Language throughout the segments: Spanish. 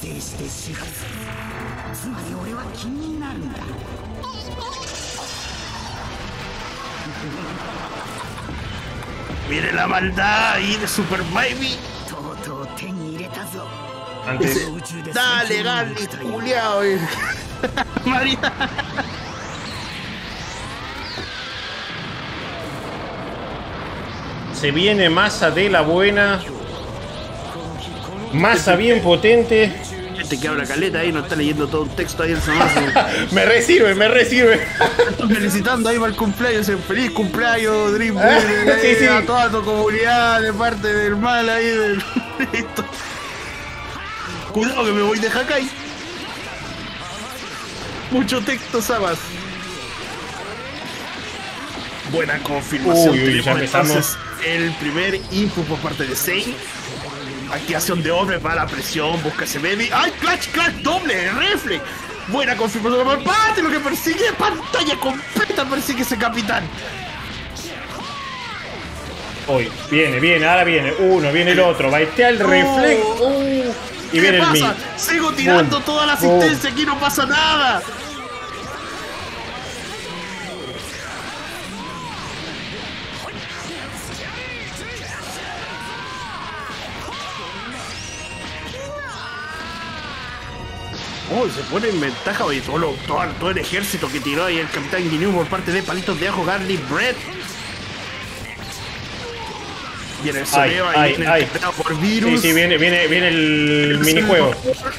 Mire la maldad ahí de Super Baby. Antes. Dale, Garly, culiao. María. Se viene masa de la buena. Masa bien potente. Este que habla caleta ahí, no está leyendo todo un texto ahí en esa masa. Me resirve, me resirve. Felicitando ahí para el cumpleaños, feliz cumpleaños, Dream Sí, sí. a toda tu comunidad de parte del mal ahí del. Cuidado que me voy de Hakai. Mucho texto, Sabas. Buena confirmación. Uy, ya empezamos. Entonces el primer input por parte de Sei. Activación de hombre para la presión, busca ese baby. ¡Ay, clutch, doble, reflex! Buena confirmación por parte, lo que persigue, pantalla completa persigue ese capitán. Hoy, viene, ahora viene uno, viene el otro, baitea el reflex. Y viene el mid. Sigo tirando toda la asistencia, aquí no pasa nada. Oh, se pone en ventaja, oye, todo el ejército que tiró ahí el Capitán Ginyu por parte de Palitos de Ajo, Garly Bread. Viene el soneo ahí, viene el por virus. Sí, viene el minijuego.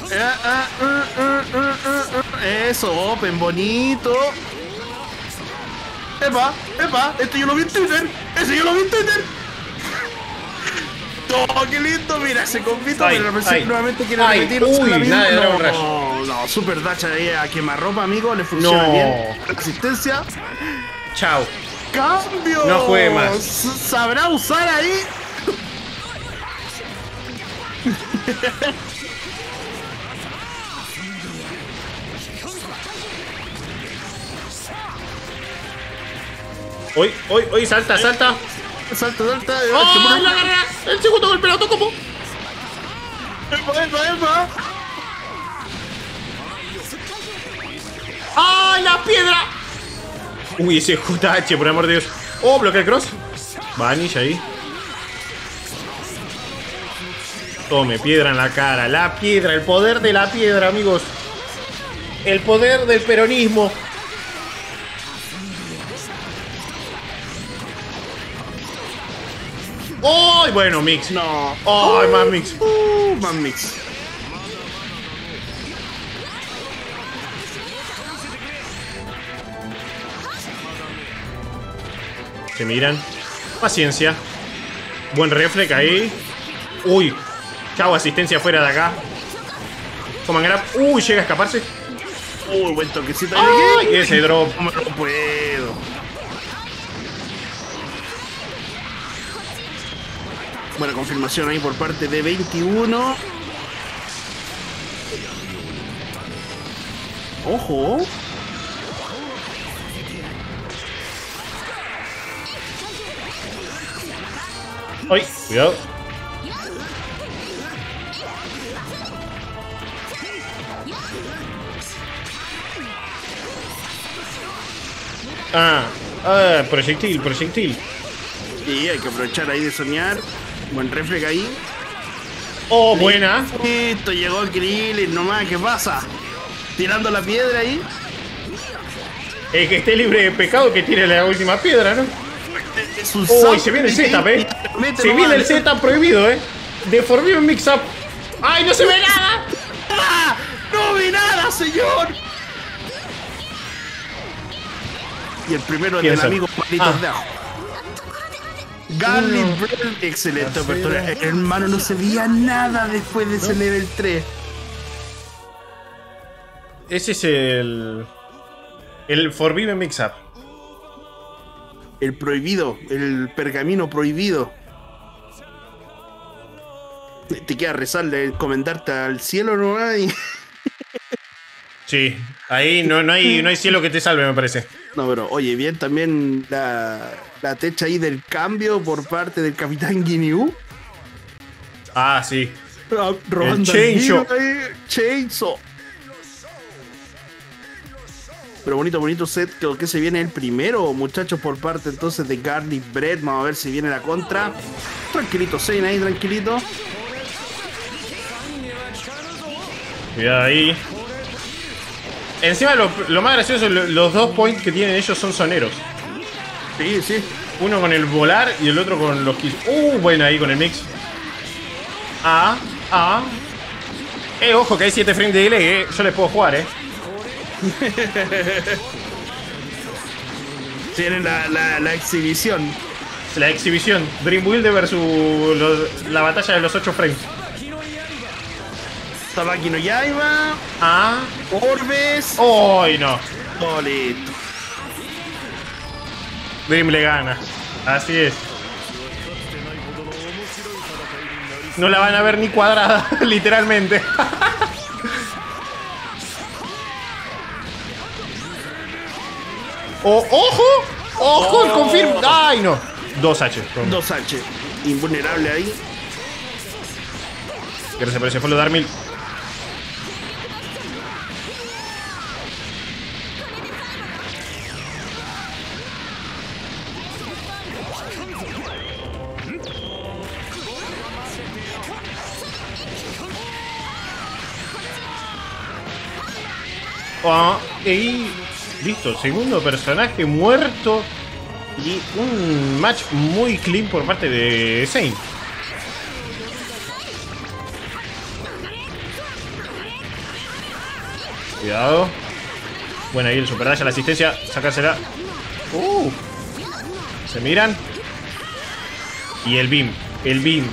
Eso, open, bonito. Epa, este yo lo vi en Twitter. Ese yo lo vi en Twitter. ¡Oh, qué lindo! Mira, ese compito, pero nuevamente quiere repetir. No, super dash ahí a quemarropa, amigo. Le funciona bien. Asistencia. Chao. ¡Cambio! No juegue más. ¿Sabrá usar ahí? Hoy, salta. Salta. ¡Oh, la agarra! El segundo golpe lo tocó. ¡Epa! ¡Ah, la piedra! Uy, ese JH, por amor de Dios. Oh, bloquea el cross. Vanish ahí. Tome, piedra en la cara. La piedra, el poder de la piedra, amigos. El poder del peronismo. ¡Oh! Bueno, mix. No. ¡Oh! Más mix. Más mix. Se miran. Paciencia. Buen reflex ahí. Uy. Chau, asistencia fuera de acá. Coman grab. Uy, llega a escaparse. Uy, buen toquecito. ¡Ay! Ese drop. No puedo. Buena confirmación ahí por parte de 21. Ojo. ¡Ay! Cuidado. Proyectil. Sí, hay que aprovechar ahí de soñar. Buen reflex ahí. Oh, buena. Listo, llegó el Krillin nomás, ¿qué pasa? Tirando la piedra ahí. El que esté libre de pecado que tire la última piedra, ¿no? Uy, se viene el setup, Se viene el setup prohibido, De Forbidden Mix Up. ¡Ay, no se ve nada! ¡Ah! ¡No vi nada, señor! Y el primero del amigo Palitos de Ajo. Garly Bread, excelente apertura. Hermano, no se veía nada después de ese level 3. Ese es el Forbidden Mix Up. El prohibido, el pergamino prohibido. Te queda rezarle, encomendarte al cielo, ¿no? Sí, ahí no hay cielo que te salve, me parece. No, pero oye, bien también la techa ahí del cambio por parte del Capitán Ginyu. Ah, sí. Robando Chainsaw. Chainsaw. Pero bonito set. Creo que se viene el primero, muchachos, por parte entonces de Garlic Bread. Vamos a ver si viene la contra. Tranquilito, Zayn ahí, tranquilito. Cuidado ahí. Encima lo más gracioso, los 2 points que tienen ellos son soneros. Sí, sí. Uno con el volar y el otro con los kills. Bueno, ahí con el mix. Ojo que hay 7 frames de delay, Yo les puedo jugar, Tienen la exhibición. La exhibición. Dream Builder versus la batalla de los 8 frames. Tabaki no Yaiba. Orbes. ¡Ay, no! Bolito. Dream le gana. Así es. No la van a ver ni cuadrada, literalmente. ¡Ojo! ¡Ojo! El confirm. ¡Ay, no! 2H. 2H. Invulnerable ahí. Gracias por ese follow, Darmil. Y listo, segundo personaje muerto. Y un match muy clean por parte de Zayn. Cuidado. Bueno, ahí el super dash a la asistencia. Sacársela. Se miran. Y el beam. El beam.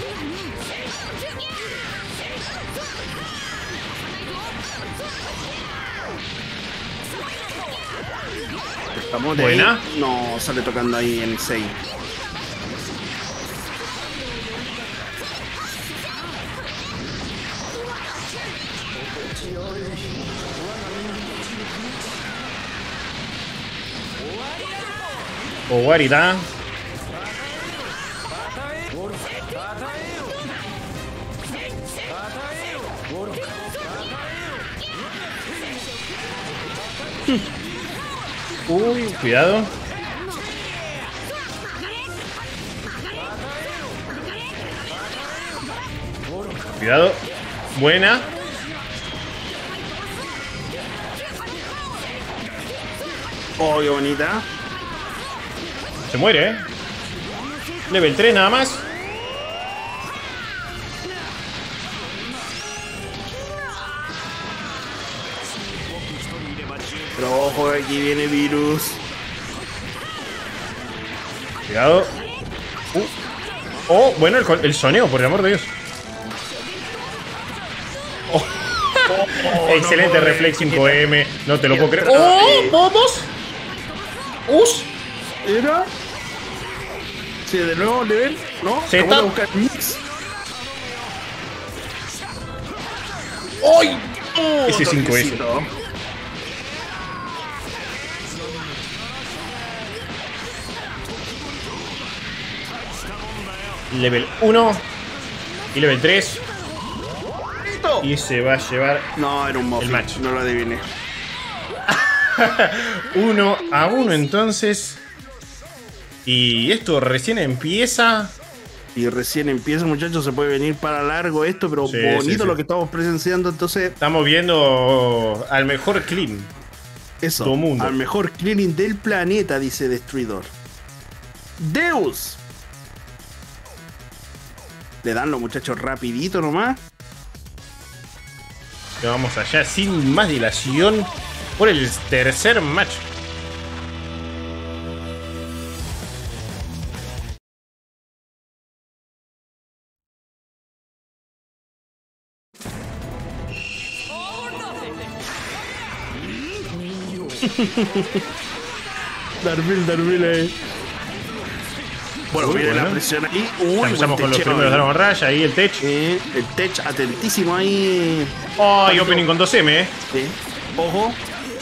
Estamos de Buena. Ahí. No, sale tocando ahí en 6. Owarida. Cuidado. Cuidado. Buena. Oh, qué bonita. Se muere, Level 3 nada más. Pero ojo, aquí viene Virus. Cuidado. Oh, bueno, el soneo, por el amor de Dios. Excelente no reflex 5M. No te lo puedo creer. ¡Vamos! ¡Us! ¿Era? Sí, de nuevo, level. ¿No? Se Vamos está- a buscar mix. ¡Ay! Ese 5S. Toquecito. Level 1 y level 3. Listo. Y se va a llevar No, era un muffin. El match. No lo adiviné. 1-1 entonces. Y esto recién empieza. Y recién empieza, muchachos, se puede venir para largo esto, pero Sí, bonito sí, sí. lo que estamos presenciando, entonces, Estamos viendo al mejor clean. eso, Todo mundo. al mejor cleaning del planeta, dice Destruidor. Deus. Le dan los muchachos rapidito nomás. Y vamos allá sin más dilación por el tercer match. Darbil ahí. Bueno, Uy, viene bueno. la presión ahí. Ya empezamos con los techeo primeros ahí. Dragon Rush, ahí el tech. El tech atentísimo ahí. Ay, opening con 2M, Sí. Ojo.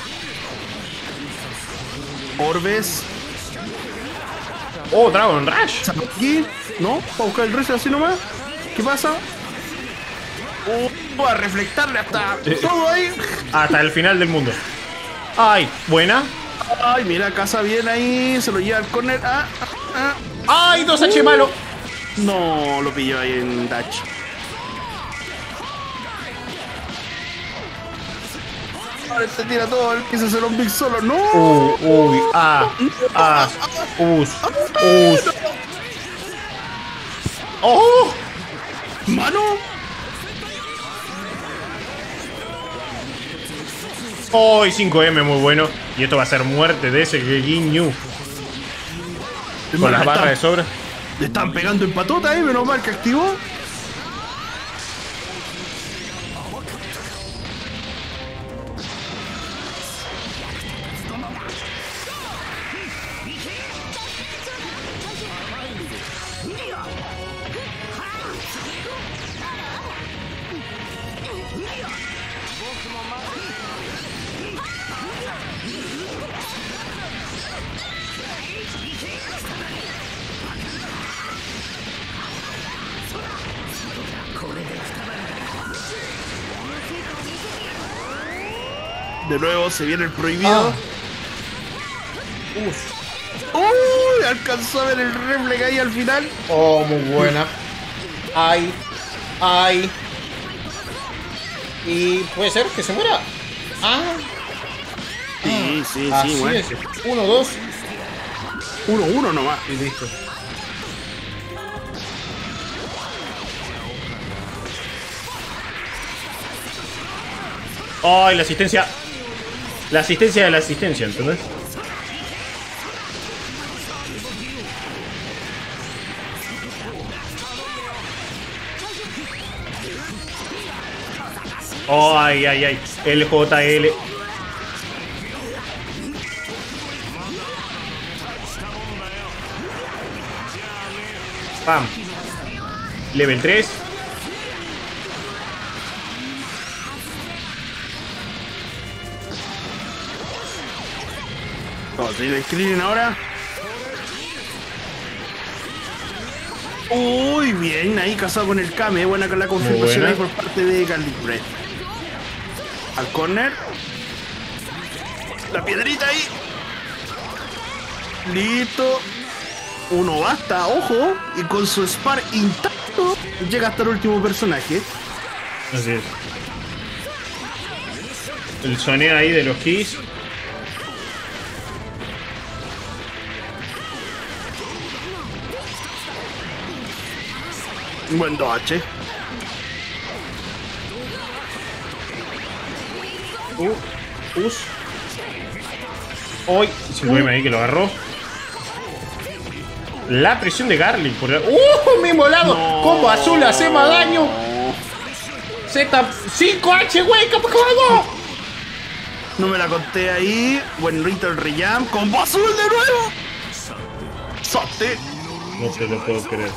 Orbes. Oh, Dragon Rush. Aquí. ¿No? Para buscar el resto así nomás. ¿Qué pasa? A reflectarle hasta todo ahí. Hasta el final del mundo. Ay, buena. Ay, mira, casa bien ahí. Se lo lleva al corner. Ay, 2H malo. No, lo pilló ahí en Dutch. Ahora se tira todo, el que se hace un big solo. ¡No! Uy, ¡Oh! ¡Mano! ¡Oh! 5M muy bueno. Y esto va a ser muerte de ese Ginyu. Con las barras de sobra. Le están pegando en patota ahí, menos mal que activó. De nuevo se viene el prohibido. ¡Uy! Alcanzó a ver el reflex ahí al final. Oh, muy buena. Ay. Y puede ser que se muera. Sí, así bueno. es. 1-2. 1-1 nomás. Y listo. Ay, la asistencia. La asistencia de la asistencia, ¿entendés? Oh, ay. El JL. Pam. Level 3. Vamos a ir el screen ahora. Uy, bien, ahí casado con el Kame. Buena con la confirmación ahí por parte de Garlic Bread. Al corner. La piedrita ahí. Listo. Uno basta, ojo. Y con su spar intacto llega hasta el último personaje. Así es. El soneo ahí de los keys. Buen 2H. Hoy, 5M ahí que lo agarró. La presión de Garlic por el... mismo lado. No. Combo azul hace más daño. Z 5H, güey, ¿qué pasó? No me la conté ahí. Buen rito el Reyam. Combo azul de nuevo. Sote. No te lo puedo creer.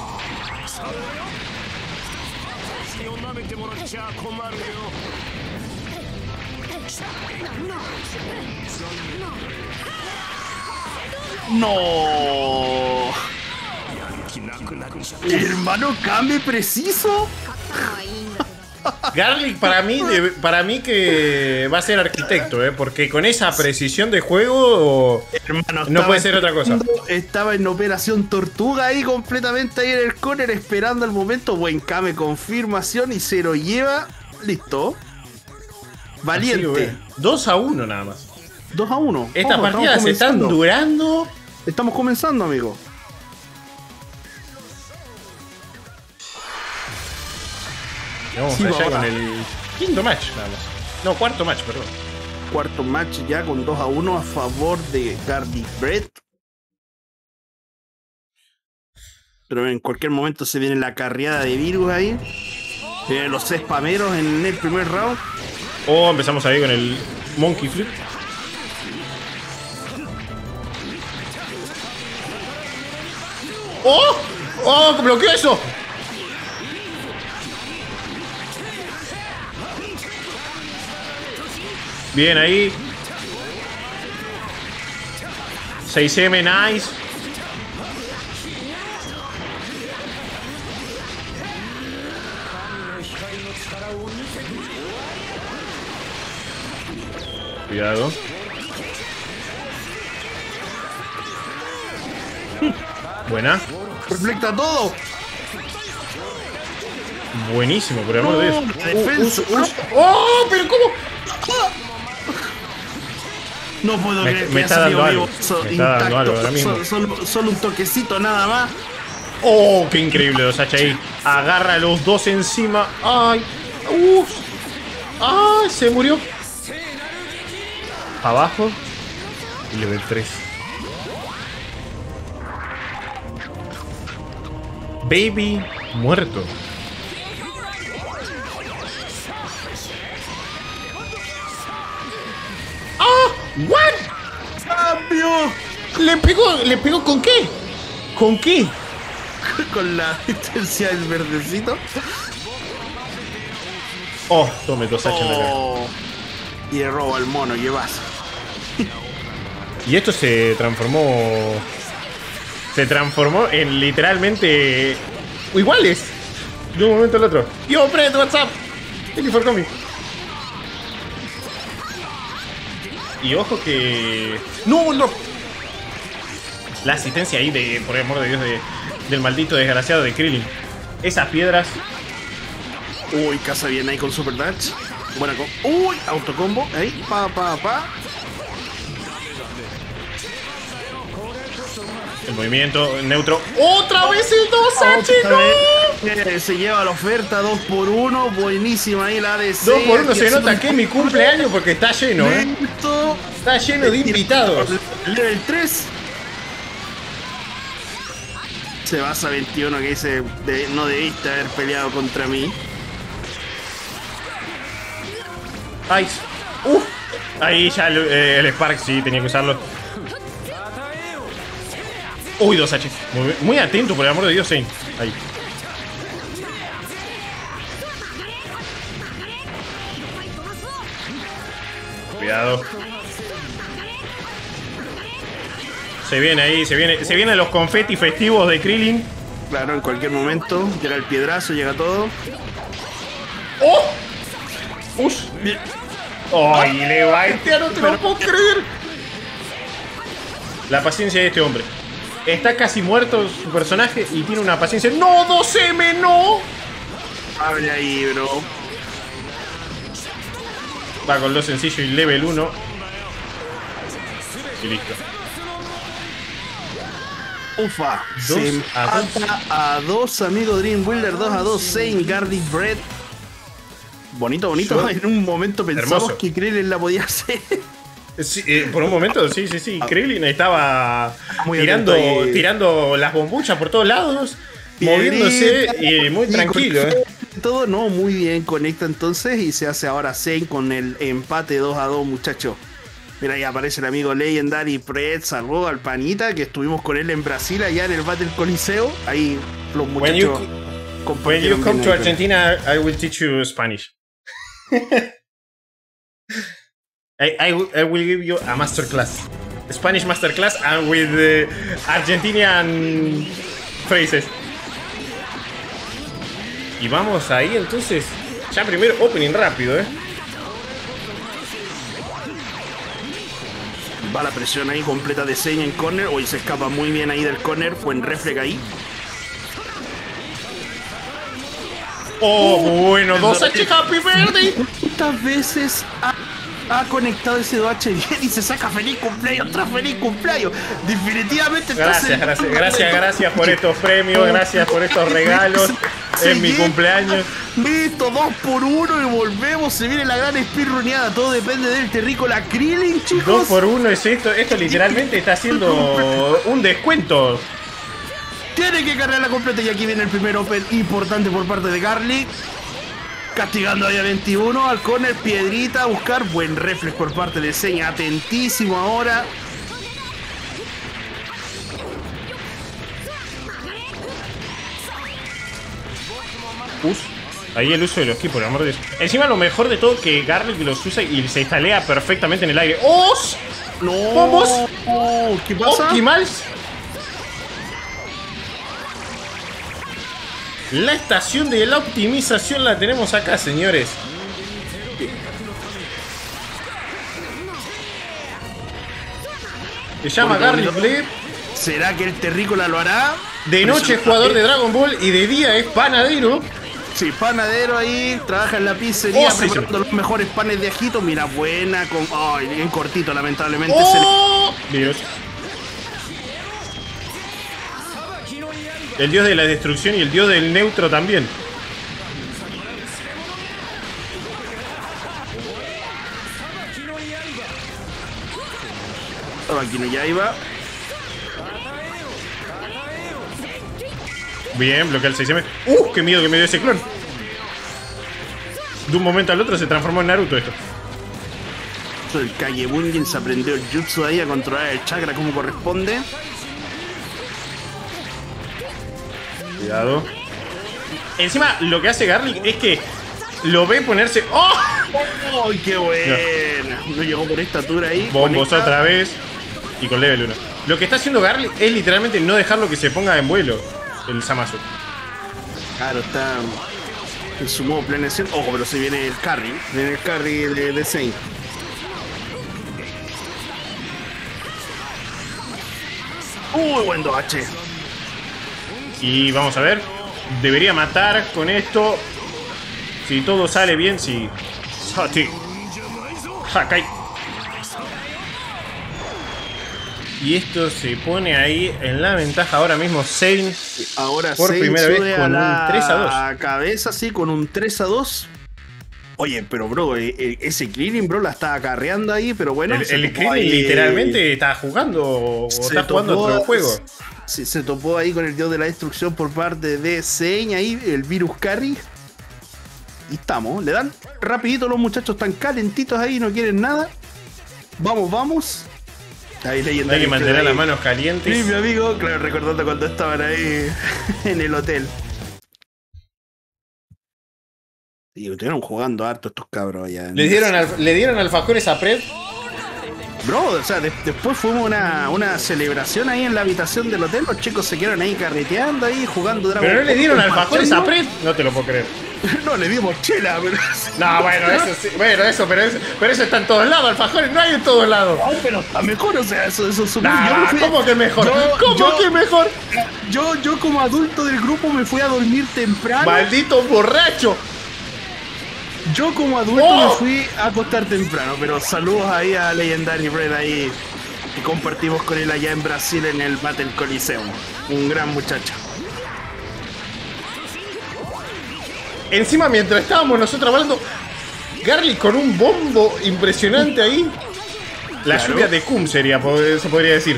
No. Hermano, cambie preciso. Garlic para mí que va a ser arquitecto, porque con esa precisión de juego, hermano, no puede ser otra cosa. Estaba en operación tortuga ahí completamente ahí en el corner esperando el momento. Buen Kame, confirmación y se lo lleva. Listo. Valiente. 2-1 nada más. 2-1. Estas partidas se están durando. Estamos comenzando, amigo. Vamos allá con el quinto match, nada más. No, cuarto match, perdón. Cuarto match ya con 2-1 a favor de Garlic Bread. Pero en cualquier momento se viene la carreada de virus ahí. Los spameros en el primer round. Oh, empezamos ahí con el Monkey Flip. ¡Oh! ¡Oh! ¡Bloqueó eso! Bien ahí. 6M, nice. Cuidado. Buena. Reflecta todo. Buenísimo, por el amor de Dios. Defensa. ¡Oh! ¿Pero cómo? No puedo creer que me está dando algo. Me está dando algo ahora mismo. Solo un toquecito nada más. ¡Oh! ¡Qué increíble! 2H ahí. Agarra a los dos encima. ¡Ay! ¡Ay! Se murió. Abajo. Y level 3. Baby muerto. ¡Ah! ¿What? ¡Cambio! ¿Le pegó con qué? ¿Con qué? Con la distancia del verdecito. Oh, tome 2H en la cara. Y le robo al mono, ¿qué pasa? Y esto se transformó. Se transformó en literalmente iguales de un momento al otro. Yo, Fred, what's up? Thank you for coming. Y ojo que. ¡No, no! La asistencia ahí de, por el amor de Dios, del maldito desgraciado de Krillin. Esas piedras. Uy, casa bien ahí con Super Dash. Buena uy, autocombo. Ahí, pa. El movimiento neutro. ¡Otra vez el 2H! ¡No! Se lleva la oferta 2x1. Buenísima ahí la ADC. 2x1 se nota que es mi cumpleaños porque está lleno, ¿eh? Está lleno de invitados. Level 3. Se basa 21 que dice no debiste haber peleado contra mí. Ay. Ahí ya el Spark sí tenía que usarlo. Uy, 2H. Muy atento, por el amor de Dios, Zane. Ahí. Cuidado. Se viene ahí, se vienen los confetti festivos de Krillin. Claro, en cualquier momento. Llega el piedrazo, llega todo. ¡Oh! ¡Ush! ¡Ay, le va! No te lo puedo creer. La paciencia de este hombre. Está casi muerto su personaje y tiene una paciencia. ¡No, 2M, no! Abre ahí, bro. Va con lo sencillo y level 1. Y listo. Ufa. Se empata a 2, amigo Dream Builder. 2-2. Zane, Garlic Bread. Bonito. En un momento pensamos que Krillin la podía hacer. Sí, por un momento, sí. Krillin estaba tirando las bombuchas por todos lados, moviéndose y muy tranquilo. Todo no, muy bien, conecta entonces y se hace ahora Zane con el empate 2-2, muchachos. Mira, ahí aparece el amigo Legendary Fred, salvó al panita que estuvimos con él en Brasil, allá en el Battle Coliseo. Ahí los muchachos. When you come to Argentina, I will teach you Spanish. I will give you a masterclass, Spanish masterclass, and with Argentinian phrases. Y vamos ahí entonces. Ya primero opening rápido, Va la presión ahí completa de Zane en corner. Hoy se escapa muy bien ahí del corner. Buen reflex ahí. Oh, bueno, 2H Happy Birthday. ¿Cuántas veces ha conectado ese 2H bien y se saca feliz cumpleaños tras feliz cumpleaños? Definitivamente. Gracias por estos premios, gracias por estos regalos en mi cumpleaños. Listo, 2x1 y volvemos. Se viene la gran speedruneada. Todo depende del terrícola Krillin, chicos. 2x1 es esto. Esto literalmente está haciendo un descuento. Tiene que cargar la completa y aquí viene el primer open importante por parte de Garlic. Castigando ahí a 21 al corner, piedrita a buscar. Buen reflex por parte de Zane, atentísimo ahora. Ahí el uso de los ki, por el amor de Dios. Encima lo mejor de todo que Garlic los usa y se estalea perfectamente en el aire. ¡Oh! ¡No! ¡Vamos! ¿Qué pasa? Optimals. La estación de la optimización la tenemos acá, señores. Se llama Garlic Blade. ¿Será que el terrícola lo hará? De noche es jugador de Dragon Ball y de día es panadero. Sí, panadero ahí, trabaja en la pizzería, sí, preparando los mejores panes de ajito. Mira, buena, con... Ay, bien cortito, lamentablemente. Dios. El dios de la destrucción y el dios del neutro también. Aquí no ya iba. Bien, bloquea el 6M. ¡Qué miedo que me dio ese clon! De un momento al otro se transformó en Naruto esto. El Kagebunjin se aprendió el jutsu ahí a controlar el chakra como corresponde. Cuidado. Encima, lo que hace Garlic es que lo ve ponerse... ¡Oh! ¡Ay, qué buena! No llegó por estatura ahí. Bombos otra vez. Y con level 1. Lo que está haciendo Garlic es literalmente no dejarlo que se ponga en vuelo el Zamasu. Claro, está en su modo planeación. Ojo, pero se viene el carry. Viene el carry de Saint. Buen 2H. Y vamos a ver. Debería matar con esto. Si todo sale bien, si... Sati. Hakai. Y esto se pone ahí en la ventaja ahora mismo. Saint ahora por Saint primera vez con un 3-2. A cabeza, sí, con un 3-2. Oye, pero bro, ese Krillin, bro, la estaba acarreando ahí, pero bueno. El Krillin literalmente está jugando o está jugando otro juego. Se topó ahí con el dios de la destrucción por parte de Saint, ahí, el virus carry. Y estamos, le dan rapidito, los muchachos están calentitos ahí, no quieren nada. Vamos, vamos. Ahí hay que mantener las manos calientes. Sí, mi amigo, claro, recordando cuando estaban ahí en el hotel. Y estuvieron jugando harto estos cabros allá. ¿Le dieron alfajores a Pred? Bro, o sea, después fuimos una celebración ahí en la habitación del hotel. Los chicos se quedaron ahí carreteando, ahí jugando Dragon Ball. ¿Pero no le dieron alfajores a Pred? No te lo puedo creer. No, le dimos chela, pero... No, bueno, eso sí, pero eso está en todos lados, alfajores no hay en todos lados. Ay, pero está mejor, o sea, eso es súper... ¿Cómo que mejor? ¿Cómo que mejor? Yo como adulto del grupo me fui a dormir temprano. ¡Maldito borracho! Yo como adulto me fui a acostar temprano, pero saludos ahí a Legendary Red ahí, que compartimos con él allá en Brasil en el Battle Coliseum. Un gran muchacho. Encima, mientras estábamos nosotros hablando, Garlic con un bombo impresionante ahí. La lluvia de Cum sería, se podría decir.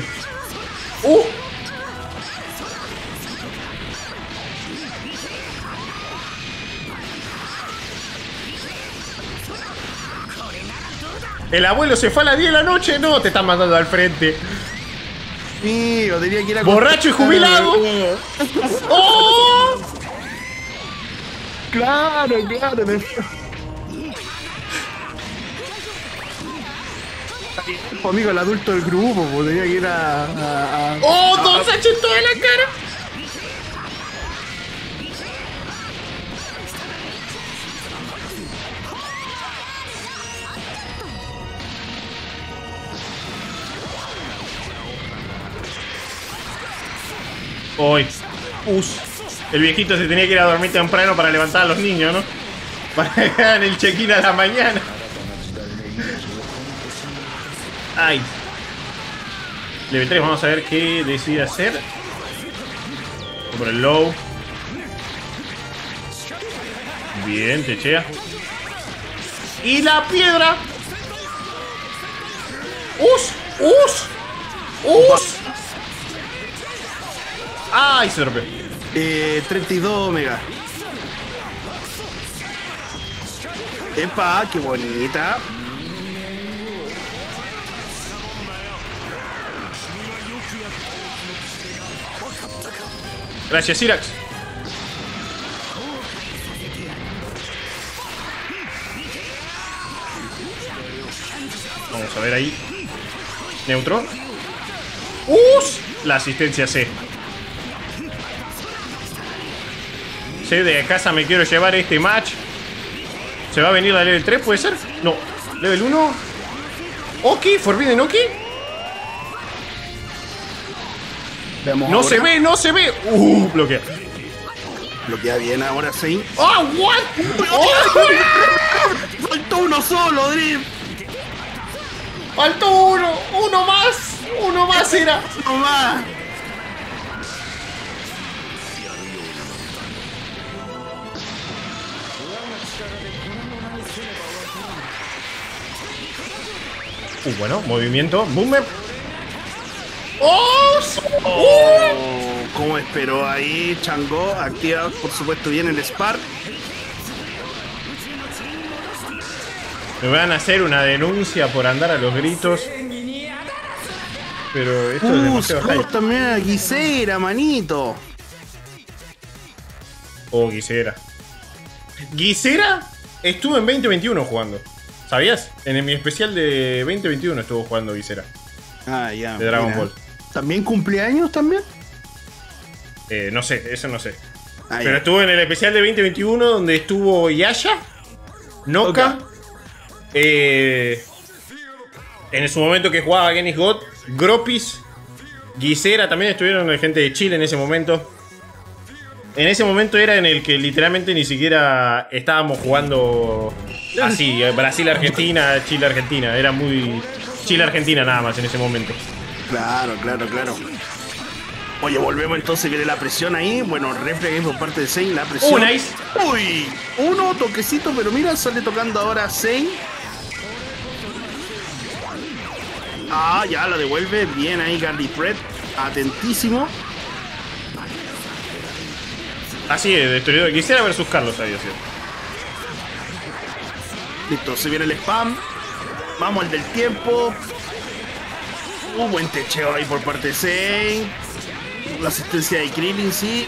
El abuelo se fue a las 10 de la noche. No, te están mandando al frente. Sí, o tenía que ir a... Borracho y jubilado. ¡Oh! Claro. Amigo, el adulto del grupo, tenía que ir a... ¡Oh! ¡Dos H en toda la cara! Hoy. El viejito se tenía que ir a dormir temprano para levantar a los niños, ¿no? Para que hagan el check-in a la mañana. Ay. Level 3, vamos a ver qué decide hacer. Por el low. Bien, techea. Y la piedra. ¡Ay! Se rompió. 32 Omega. ¡Epa! ¡Qué bonita! Gracias, Sirax. Vamos a ver ahí. Neutro. La asistencia C. De casa me quiero llevar este match. ¿Se va a venir la level 3? ¿Puede ser? No. Level 1. Oki, Forbidden Oki. Veamos No ahora. se ve, no se ve. Bloquea. Bloquea bien ahora, sí. ¡Oh, what! Faltó uno solo, Dream. Faltó uno. Uno más era. No más. Bueno, movimiento. Boomer. ¡Oh! ¿Cómo esperó ahí? Changó. Activa, por supuesto, bien el Spark. Me van a hacer una denuncia por andar a los gritos. Pero esto es demasiado hype. También a Gisera, manito. Oh, Gisera. Gisera estuvo en 2021 jugando. ¿Sabías? En mi especial de 2021 estuvo jugando Gisera. Ah, ya. De Dragon mira. Ball. ¿También cumpleaños también? No sé, eso no sé. Ah, Pero ya. estuvo en el especial de 2021 donde estuvo Yasha, Noka, en su momento que jugaba Genis God, Gropis, Gisera, también estuvieron gente de Chile en ese momento. En ese momento era en el que literalmente ni siquiera estábamos jugando así, Brasil-Argentina, Chile-Argentina. Era muy Chile-Argentina nada más en ese momento. Claro. Oye, volvemos entonces, viene la presión ahí. Bueno, reflex ahí por parte de Zane, la presión. Nice. Uy, uno toquecito, pero mira, sale tocando ahora Zane. Ah, ya la devuelve. Bien ahí, Garly Fred. Atentísimo. Así es, destruidor. Quisiera versus Carlos ahí, así. Listo, se viene el spam. Vamos al del tiempo. Buen techeo ahí por parte de Zane. La asistencia de Krillin, sí.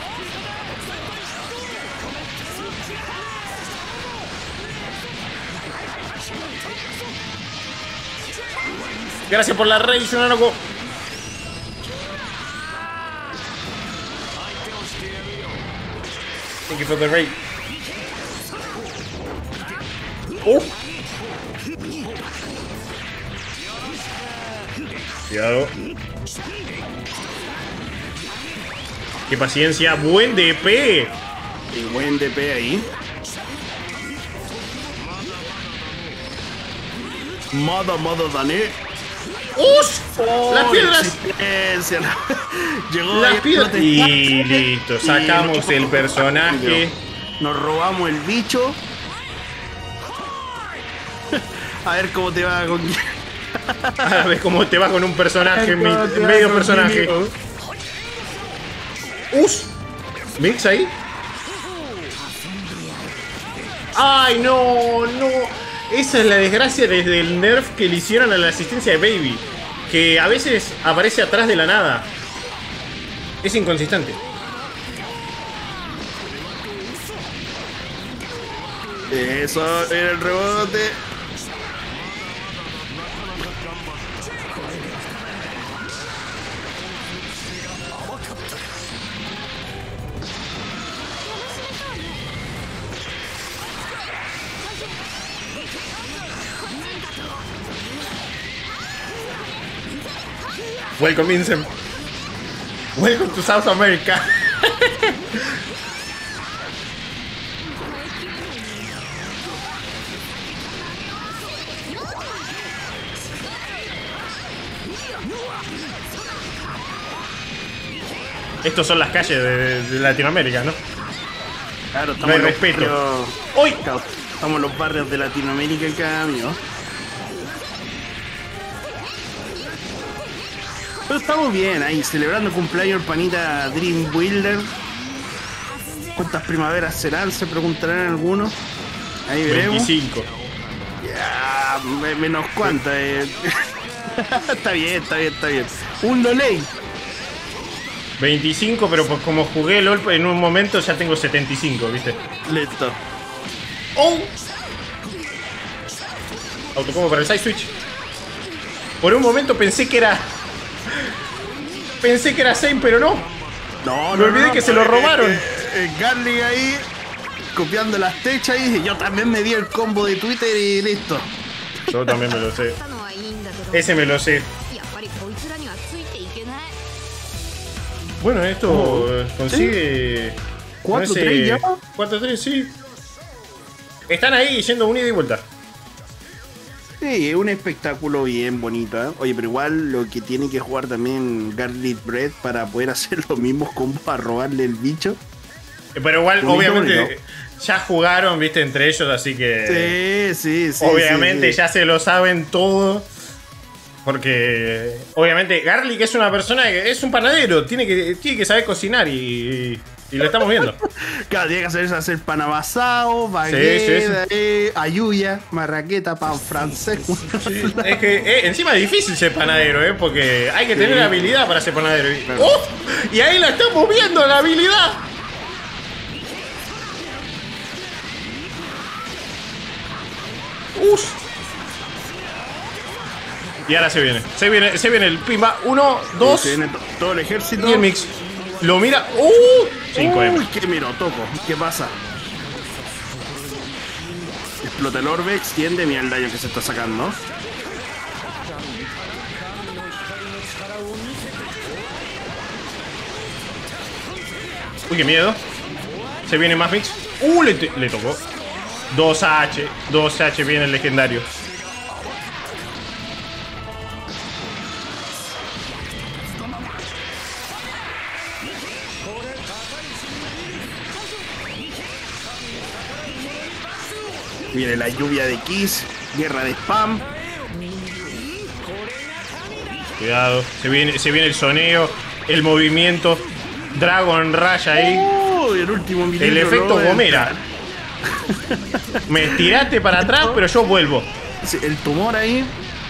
Gracias por la raid, Shunanoko. Thank you for the raid. Cuidado. Qué paciencia. Buen DP. Y buen DP ahí. Modo Dané. Las piedras. Llegó Las ahí a piedras. protestar. Y listo. Sacamos el personaje. Nos robamos el bicho. A ver cómo te va con... A ver cómo te va con un personaje, medio personaje. Mix ahí. Ay, no. Esa es la desgracia desde el nerf que le hicieron a la asistencia de Baby. Que a veces aparece atrás de la nada. Es inconsistente. Eso era el rebote. Welcome, Vincent. Welcome to South America. Estos son las calles de Latinoamérica, ¿no? Claro, No hay respeto. ¡Uy! Estamos en los barrios de Latinoamérica acá, amigo. Pero estamos bien ahí, celebrando el cumpleaños el panita Dream Builder. ¿Cuántas primaveras serán? Se preguntarán algunos. Ahí veremos. 25. Ya, menos cuántas. Está bien. Un Lolei. 25, pero pues como jugué LOL en un momento ya tengo 75, ¿viste? Listo. ¡Oh! Autocombo para el side switch. Por un momento pensé que era Zane, pero no. No, Me olvidé que se lo robaron. Garlic ahí, copiando las techas y yo también me di el combo de Twitter y listo. Yo también me lo sé. Ese me lo sé. Bueno, esto consigue... 4-3 ya. 4-3, sí. Están ahí yendo un ida y vuelta. Sí, es un espectáculo bien bonito, ¿eh? Oye, pero igual lo que tiene que jugar también Garlic Bread para poder hacer los mismos combos a robarle el bicho. Pero igual, obviamente, ya jugaron, viste, entre ellos, así que... Sí. Obviamente ya se lo saben todo. Porque, obviamente, Garlic es una persona que es un panadero. Tiene que saber cocinar y lo estamos viendo. Claro, tiene que hacer pan amasado, baguette, ayuya, marraqueta, pan francés. Sí, es que encima es difícil ser panadero, porque hay que tener habilidad para ser panadero. Claro. Y ahí la estamos viendo, la habilidad. Y ahora se viene el pimba. 1, 2. Se viene todo el ejército. Y el mix. Lo mira. 5M. Uy, qué miro, toco. ¿Qué pasa? Explota el orbe, extiende. Mira el daño que se está sacando. Uy, qué miedo. Se viene más mix. Le tocó. 2H viene el legendario. Viene la lluvia de Kiss, guerra de spam. Cuidado, se viene el soneo, el movimiento, Dragon Rush ahí. El último milagro, el efecto Gomera. Me tiraste para atrás, pero yo vuelvo. Sí, el tumor ahí.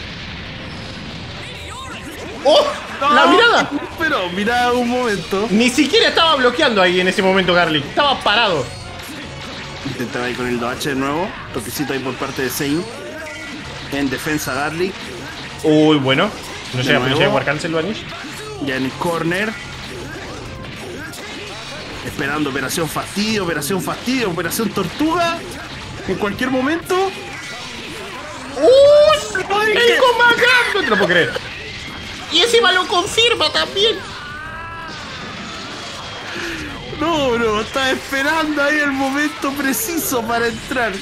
¡La mirada! Pero mirá un momento. Ni siquiera estaba bloqueando ahí en ese momento Garlic. Estaba parado. Intentaba ahí con el 2H de nuevo. Toquecito ahí por parte de Zayn. En defensa Garlic. Uy, bueno. No llega a flecha de War Cancel Vanish. Ya en el corner. Esperando operación fastidio, operación tortuga. En cualquier momento. ¡El comandante! No te lo puedo creer. Y encima lo confirma también. No, está esperando ahí el momento preciso para entrar.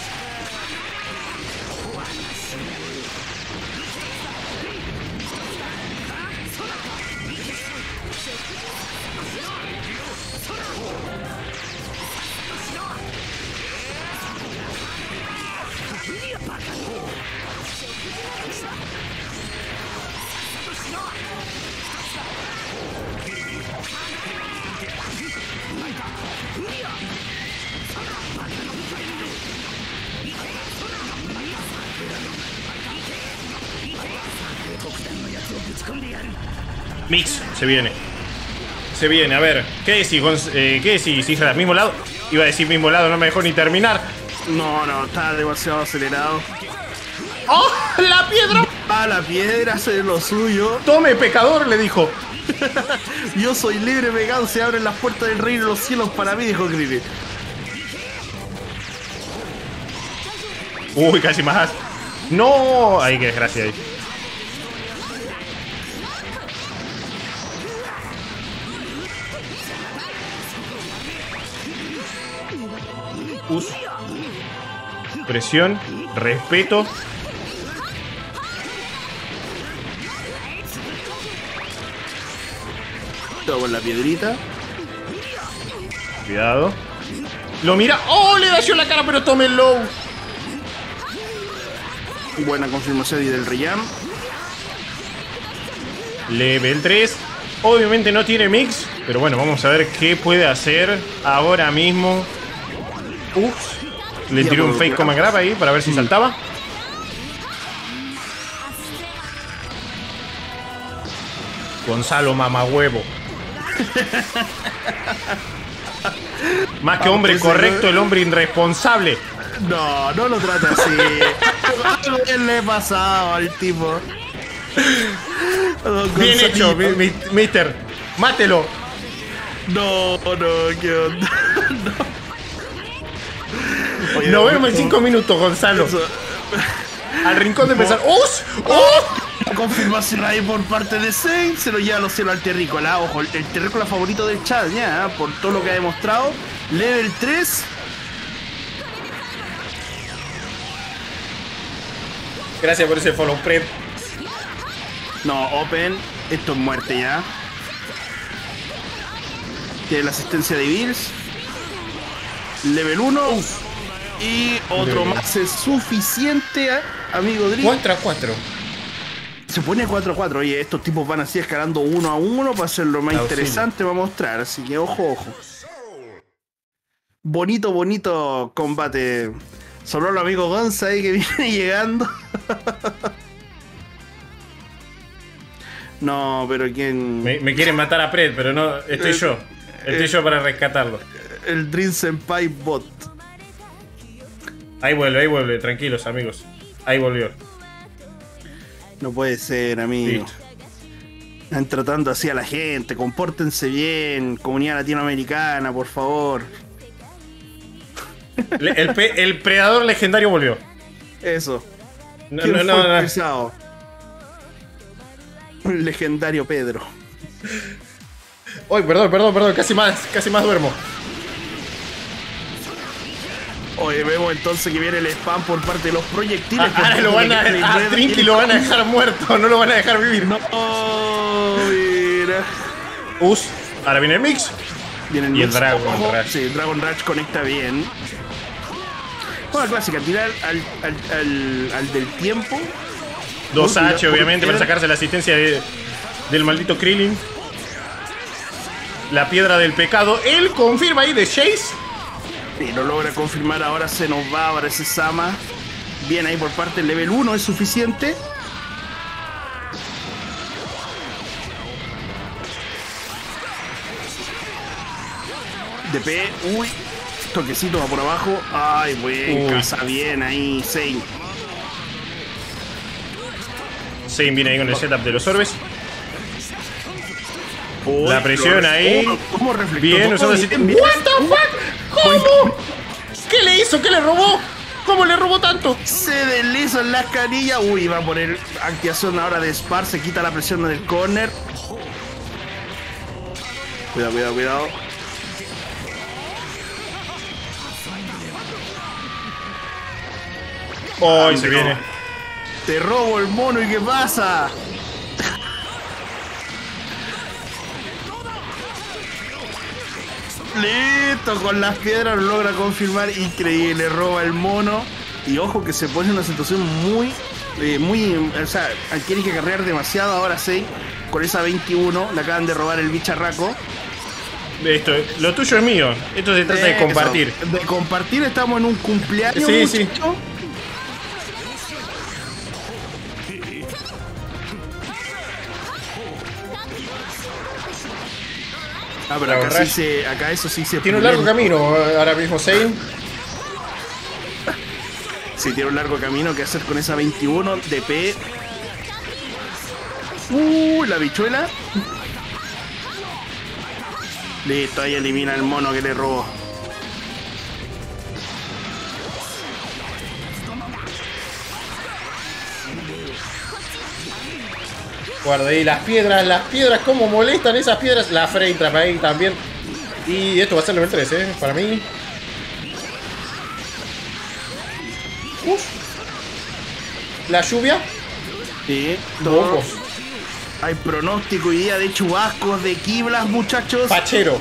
Mix, se viene. A ver, ¿qué decís, hija? ¿Mismo lado? Iba a decir mismo lado, no me dejó ni terminar. No, está demasiado acelerado. ¡Oh! ¡La piedra! La piedra hace lo suyo. Tome, pecador, le dijo. Yo soy libre, pecado, se abren las puertas del reino de los cielos para mí, dijo Krillin. Uy, casi más. No, ay, qué desgracia ahí. Presión, respeto. Todo con la piedrita. Cuidado. Lo mira. ¡Oh! Le dañó la cara, pero tome el low. Buena confirmación y del Reyam. Level 3. Obviamente no tiene mix, pero bueno, vamos a ver qué puede hacer ahora mismo. Le tiró un fake command grab ahí para ver si saltaba. Gonzalo mamahuevo. Más que hombre correcto, el hombre irresponsable. No lo trate así. Algo bien le he pasado al tipo. Bien hecho, mister. Mátelo. No, qué onda. Oye, nos vemos en 5 minutos, Gonzalo. Al rincón de pensar. ¡Us! ¡Oh! La confirmación ahí por parte de Zayn. Se lo lleva a los cielos al terrícola. Ojo, el terrícola favorito del chat, ya, por todo lo que ha demostrado. Level 3. Gracias por ese follow prep. No, Open. Esto es muerte ya. Tiene la asistencia de Bills. Level 1. Y otro más es suficiente, amigo Drill. 4-4. Se pone 4-4. Oye, estos tipos van así escalando 1-1 para hacerlo más interesante para mostrar. Así que ojo, ojo. Bonito, bonito combate. Solo el amigo Gonza ahí que viene llegando. No, pero ¿quién? Me quieren matar a Pred, pero no, estoy yo. Estoy yo para rescatarlo. El Dream Senpai Bot. Ahí vuelve, tranquilos amigos. Ahí volvió. No puede ser, amigo. Listo. Están tratando así a la gente. Compórtense bien, comunidad latinoamericana, por favor. El predador legendario volvió. Eso. No, ¿Quién no, fue no, el no. pesado? El legendario Pedro. Uy, perdón, casi más duermo. Oye, vemos entonces que viene el spam por parte de los proyectiles. Ahora lo van a Trinky lo van a dejar muerto, no lo van a dejar vivir. No, mira. Ahora viene el mix. Viene el Y el mix. Dragon Ojo, Rush. sí, el Dragon Rush conecta bien. Bueno, clásica, tirar al del tiempo. 2H obviamente para sacarse la asistencia del maldito Krillin. La piedra del pecado. Él confirma ahí de Chase. Sí, lo logra confirmar, ahora se nos va, ahora ese Sama. Bien ahí por parte del level 1, es suficiente. DP, uy, toquecito va por abajo. Ay, buen, casa bien ahí, Zayn. Zayn viene ahí con el setup de los orbes. Uy, La presión ahí. ¿Cómo reflectó? Bien, usando así. What the fuck? ¿Cómo? ¿Qué le hizo? ¿Qué le robó? ¿Cómo le robó tanto? Se desliza en las canillas. Uy, va a poner activación ahora de Spar. Se quita la presión del corner. Cuidado, cuidado. Oh, se viene. Te robo el mono y ¿qué pasa? Listo, con las piedras lo logra confirmar. Increíble, roba el mono. Y ojo que se pone en una situación muy, o sea, tiene que cargar demasiado ahora 6. Con esa 21, le acaban de robar el bicharraco. Esto, lo tuyo es mío. Esto se trata de compartir. De compartir, estamos en un cumpleaños. Sí, muchacho. Ah, pero acá, acá eso sí se... Tiene un largo camino ahora mismo, Zayn. Sí, tiene un largo camino que hacer con esa 21 DP. La bichuela. Listo, ahí elimina el mono que le robó. Guarda ahí las piedras, cómo molestan esas piedras. La Frame Trap ahí también. Y esto va a ser level 3, para mí. La lluvia. Sí, Bocos. Hay pronóstico y día de chubascos, de quiblas, muchachos. Fachero.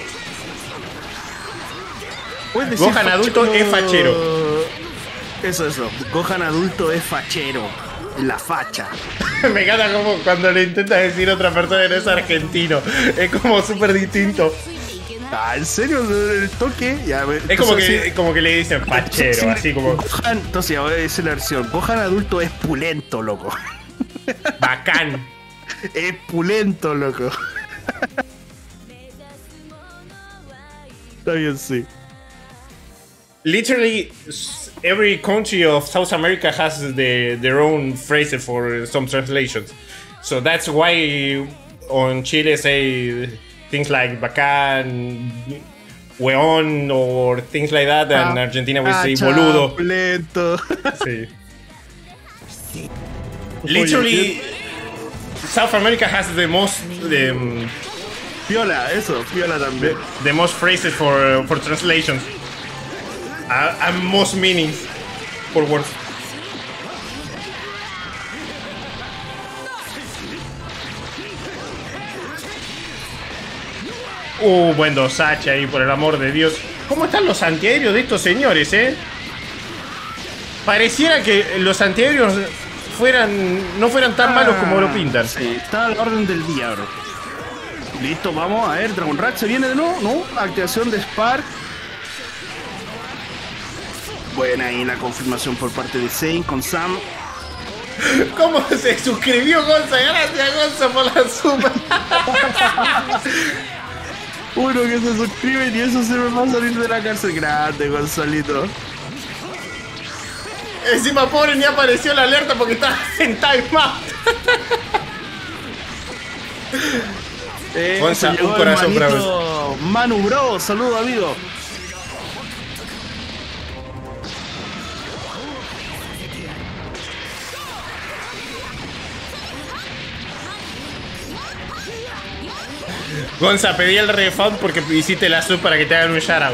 Gohan adulto es fachero. Eso. Gohan adulto es fachero. La facha. Me encanta como cuando le intenta decir a otra persona que no es argentino. Es como súper distinto. Ah, ¿en serio? ¿El toque? Ya, es como que le dicen fachero, así como... Gohan, entonces ya voy a decir la versión. Gohan adulto es pulento, loco. Bacán. Es pulento, loco. Está bien, sí. Literally, every country of South America has their own phrases for some translations. So that's why on Chile say things like bacán, weón, or things like that, and Argentina we say boludo. Pulento. Sí. Literally, South America has the most Piola, eso, piola también. the most phrases for translations and most meanings for words. Buen dosache ahí, por el amor de Dios. ¿Cómo están los antiaéreos de estos señores, Pareciera que los antiaéreos no fueran tan malos como lo pintan. Sí, está a la orden del día, bro. Listo, vamos a ver. Dragon Rack se viene de nuevo, ¿no? Activación de Spark. Buena ahí la confirmación por parte de Zane con Sam. ¿Cómo se suscribió Gonza? Gracias, Gonza, por la suma. Uno que se suscribe y eso se me va a salir de la cárcel. Grande, Gonzalito. Encima, pobre, ni apareció la alerta porque está en timeout. Gonza, un corazón para vos. Manu Bro, saludo, amigo. Gonza, pedí el refund porque hiciste la sub para que te hagan un shoutout.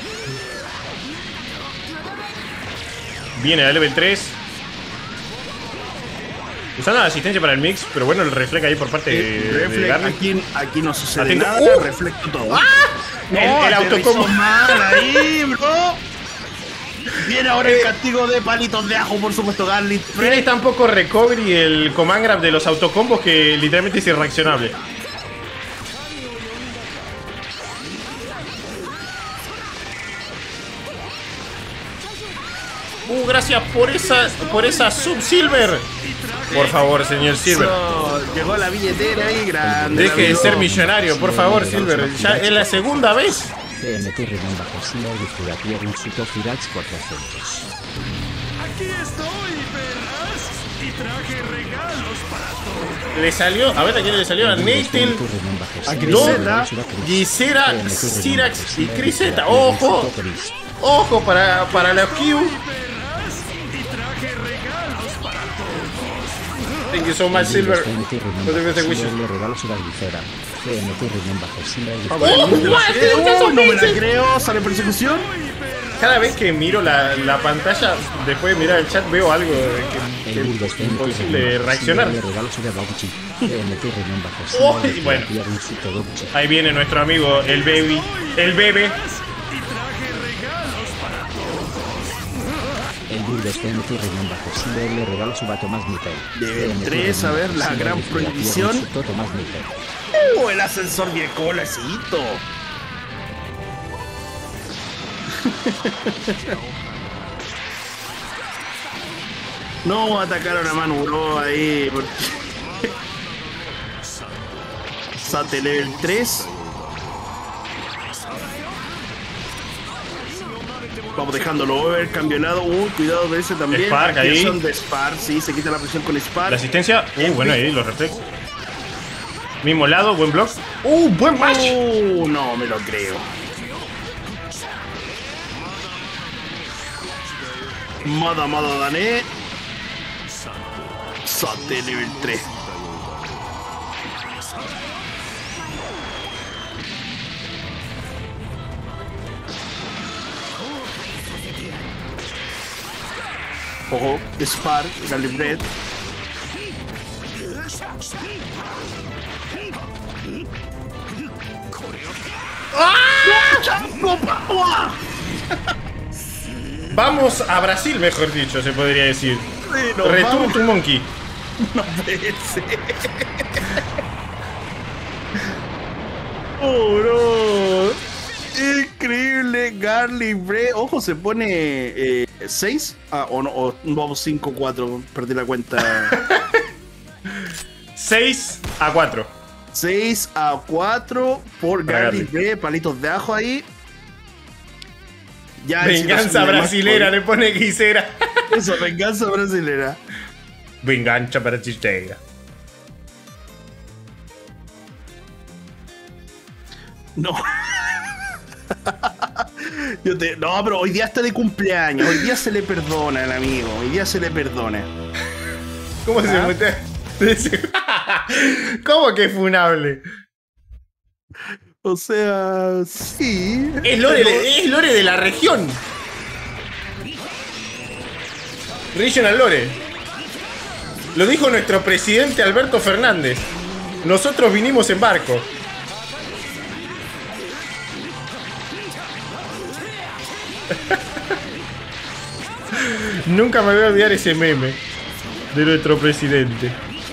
Viene la level 3. Usando la asistencia para el mix, pero bueno, el reflect ahí por parte de Garlic. Aquí no sucede atento. nada, reflecto todo. ¡Ah! No, el autocombo mal ahí, bro. Viene ahora el castigo de palitos de ajo, por supuesto, Garlic. Tiene tan poco recovery el command grab de los autocombos que literalmente es irreaccionable. Gracias por esa sub Silver. Por favor, señor Silver. Llegó la billetera ahí, grande. Deje de ser millonario, por favor, Silver. Ya es la segunda vez. Aquí estoy, perras, y traje regalos para todos. Le salió, a ver a quién le salió, a Nathan, Griseta, Gisera, Sirax y Criseta. Ojo, ojo para la Q. Thank you so much, Silver. No te ves de wishes. No me la creo, sale persecución. Cada vez que miro la pantalla, después de mirar el chat, veo algo que es imposible reaccionar. Oh, bueno, ahí viene nuestro amigo, el baby. El bebé. Level 3, a ver, la gran prohibición. El ascensor viejo, lecito. No atacaron a Manu Bro ahí. Sate level 3. Vamos dejándolo over, cambio de lado. Cuidado de ese también. Spark ahí. De Spark, sí, se quita la presión con Spark. La asistencia. Bueno, ahí los reflex. Mismo lado, buen block. Buen match. No me lo creo. Mada Dané. Sate level 3. Ojo, Spark, Garlic Bread. Vamos a Brasil, mejor dicho, se podría decir. Sí, Return to Monkey. No puede ser. Oh, no. Increíble, Garlic Bread. Ojo, se pone 6. O no, o vamos 5-4. Perdí la cuenta. 6-4. 6-4 por Garlic Bread. Palitos de ajo ahí. Ya, venganza brasilera, le pone Gisera. Eso, venganza brasilera. Venganza brasilera. No. No, pero hoy día está de cumpleaños. Hoy día se le perdona al amigo. Hoy día se le perdona. ¿Cómo se mete? ¿Cómo que es funable? O sea, sí. Es lore de la región. Regional Lore. Lo dijo nuestro presidente Alberto Fernández. Nosotros vinimos en barco. Nunca me voy a olvidar ese meme de nuestro presidente.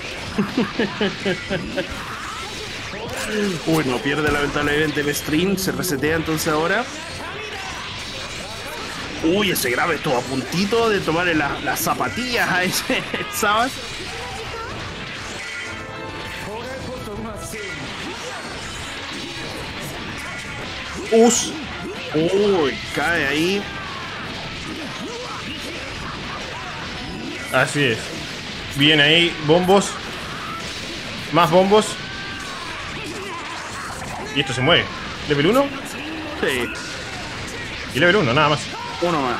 Uy, no pierde lamentablemente el stream. Se resetea entonces ahora. Uy, ese grave estuvo a puntito de tomarle las zapatillas a ese Sabas. Uy, cae ahí. Así es. Bien ahí, bombos. Más bombos. Y esto se mueve. ¿Level 1? Sí. Y level 1, nada más. Uno más.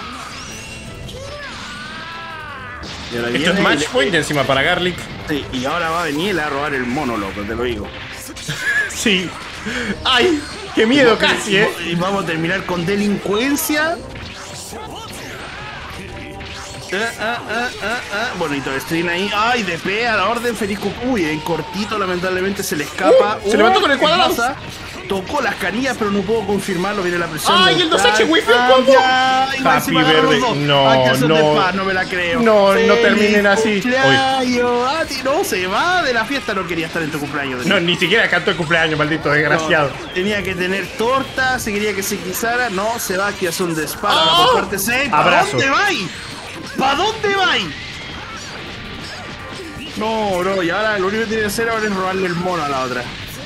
Y ahora Esto es match point encima para Garlic. Sí, y ahora va a venir a robar el mono, loco, te lo digo. Sí. ¡Ay! ¡Qué miedo casi, eh! Y vamos a terminar con delincuencia. Bonito el stream ahí. ¡Ay! DP a la orden, feliz Uy, en cortito, lamentablemente se le escapa. Se levantó con el cuadrado. Tocó las canillas, pero no puedo confirmarlo. Viene la presión. ¡Ay, el 2H wifi el combo! Happy Verde. No me la creo. No terminen así. No se va de la fiesta. No quería estar en tu cumpleaños. No, ni siquiera cantó el cumpleaños, maldito desgraciado. No, tenía que tener torta. Se quería que se quisara. No, se va. Que hace un disparo. Por parte 6. ¿Para dónde vais? ¿Para dónde vais? No, bro. Y ahora lo único que tiene que hacer ahora es robarle el mono a la otra.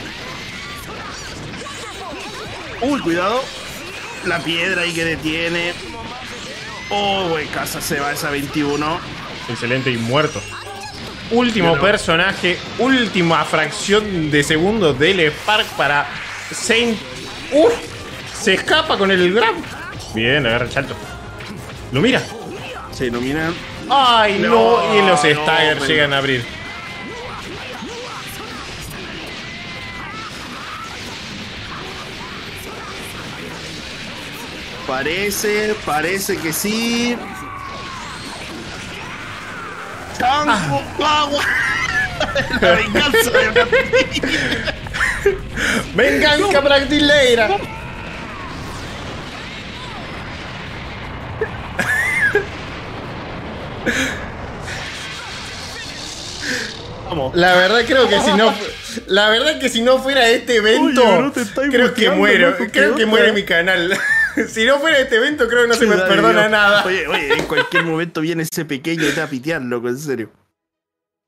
Uy, cuidado. La piedra ahí que detiene. Oh, güey, casa se va esa 21. Excelente y muerto. Último personaje, última fracción de segundo del Spark para Saint. Se escapa con el grab. Bien, agarra el salto. Lo mira. Sí, lo miran. Ay, no. Y los Stagger llegan a abrir. Parece que sí. ¡Chango! ¡Agua! La venganza de Bractileira. ¡Venganza Bractileira! Vamos. La verdad creo que si no. La verdad que si no fuera este evento, oye, creo que muero. Creo que muere mi canal. Si no fuera este evento, creo que no se me perdona nada. Oye, en cualquier momento viene ese pequeño y te va a pitear, loco, en serio.